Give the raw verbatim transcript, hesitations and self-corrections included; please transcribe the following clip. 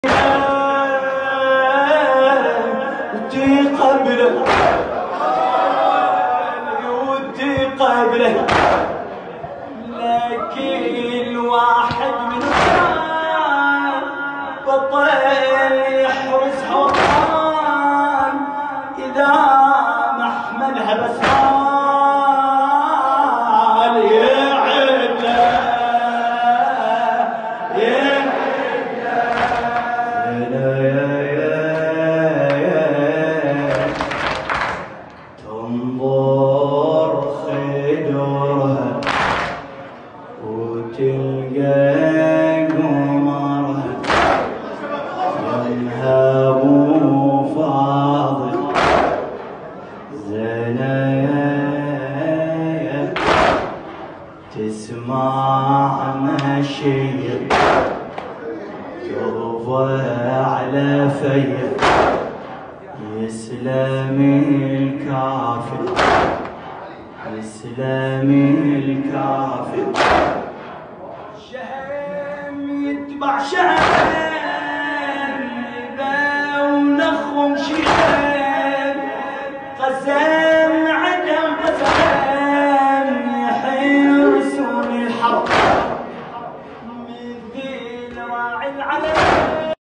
ودي قبله ودي قبله لكن واحد من بطل يحرس حران إذا ما حملها بسال يعدله يعدله تنظر خدرها وتلقى قمرها ينهب فاضل زنايا تسمع مشي ترضى على فيا يسلم الكافر يسلم الكافر